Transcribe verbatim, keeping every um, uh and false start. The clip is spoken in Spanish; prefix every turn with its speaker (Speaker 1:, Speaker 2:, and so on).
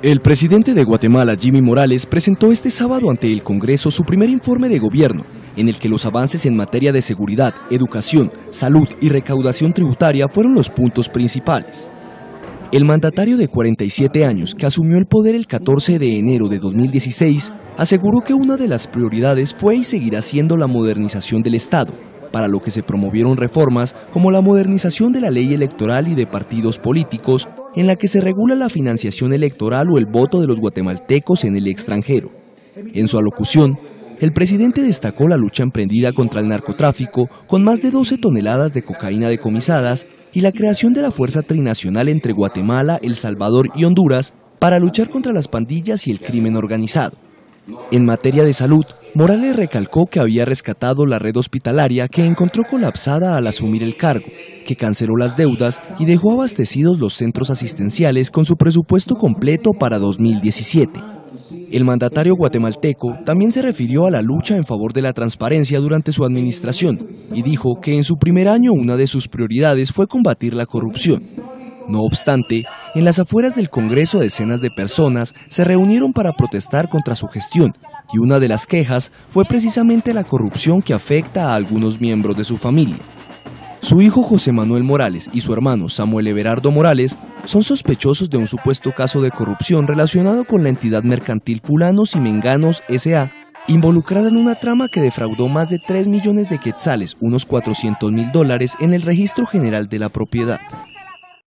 Speaker 1: El presidente de Guatemala, Jimmy Morales, presentó este sábado ante el Congreso su primer informe de gobierno, en el que los avances en materia de seguridad, educación, salud y recaudación tributaria fueron los puntos principales. El mandatario de cuarenta y siete años, que asumió el poder el catorce de enero de dos mil dieciséis, aseguró que una de las prioridades fue y seguirá siendo la modernización del Estado, para lo que se promovieron reformas como la modernización de la ley electoral y de partidos políticos, en la que se regula la financiación electoral o el voto de los guatemaltecos en el extranjero. En su alocución, el presidente destacó la lucha emprendida contra el narcotráfico, con más de doce toneladas de cocaína decomisadas, y la creación de la Fuerza Trinacional entre Guatemala, El Salvador y Honduras para luchar contra las pandillas y el crimen organizado. En materia de salud, Morales recalcó que había rescatado la red hospitalaria que encontró colapsada al asumir el cargo, que canceló las deudas y dejó abastecidos los centros asistenciales con su presupuesto completo para dos mil diecisiete. El mandatario guatemalteco también se refirió a la lucha en favor de la transparencia durante su administración y dijo que en su primer año una de sus prioridades fue combatir la corrupción. No obstante, en las afueras del Congreso decenas de personas se reunieron para protestar contra su gestión, y una de las quejas fue precisamente la corrupción que afecta a algunos miembros de su familia. Su hijo José Manuel Morales y su hermano Samuel Everardo Morales son sospechosos de un supuesto caso de corrupción relacionado con la entidad mercantil Fulanos y Menganos S A, involucrada en una trama que defraudó más de tres millones de quetzales, unos cuatrocientos mil dólares, en el registro general de la propiedad.